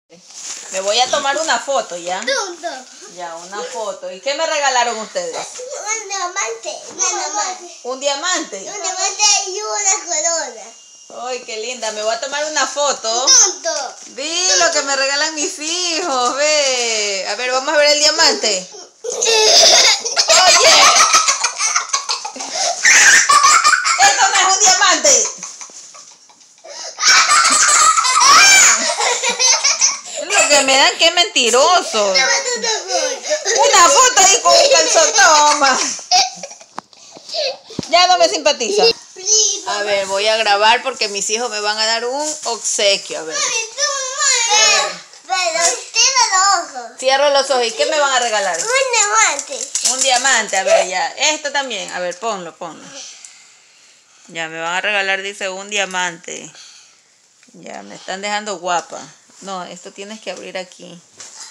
Me voy a tomar una foto, ¿ya? Tonto. Ya, una foto. ¿Y qué me regalaron ustedes? Un diamante. ¿Un diamante? Un diamante y una corona. Ay, qué linda. Me voy a tomar una foto. Tonto. Vi lo que me regalan mis hijos, ve. A ver, vamos a ver el diamante. Oye. Esto no es un diamante. Es lo que me dan, qué mentirosos. Una foto ahí con un calzón, toma. Ya no me simpatiza. A ver, voy a grabar porque mis hijos me van a dar un obsequio. A ver. Pero cierra los ojos. Cierro los ojos. ¿Y qué me van a regalar? Un diamante. Un diamante. A ver, ya. Esto también. A ver, ponlo. Ya, me van a regalar, dice, un diamante. Ya, me están dejando guapa. No, esto tienes que abrir aquí.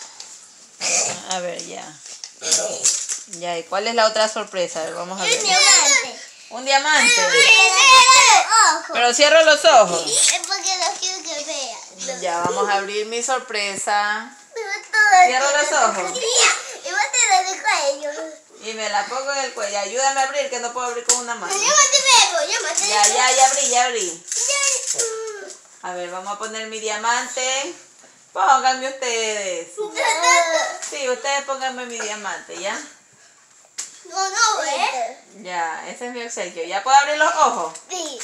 A ver, ya. Ya, ¿y cuál es la otra sorpresa? A ver, vamos a ver. Un diamante. Un diamante. Ojo. Pero cierro los ojos. Es porque no quiero que vean. Ya, vamos a abrir mi sorpresa. Cierro los ojos. Y vos te lo de cuello. Y me la pongo en el cuello. Ayúdame a abrir, que no puedo abrir con una mano. Llámate. Ya abrí. A ver, vamos a poner mi diamante. Pónganme ustedes. Sí, ustedes pónganme mi diamante, ¿ya? No, ¿eh? Ya, ese es mi obsequio. ¿Ya puedo abrir los ojos? Sí.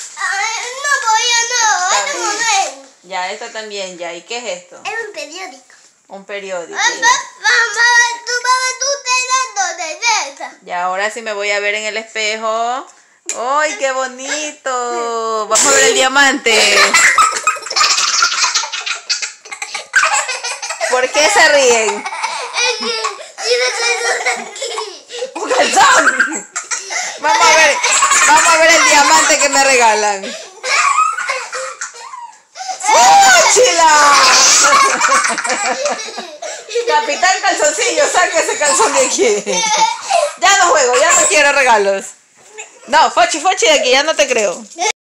No. Ya, esto también, ya. ¿Y qué es esto? Es un periódico. Un periódico. Ya, ahora sí me voy a ver en el espejo. ¡Ay, qué bonito! Vamos a ver el diamante. ¿Por qué se ríen? ¡Un calzón! Vamos a ver el diamante que me regalan. ¡Fúchila! Capitán Calzoncillo, saque ese calzón de aquí. Ya no juego, ya no quiero regalos. No, fochi de aquí, ya no te creo.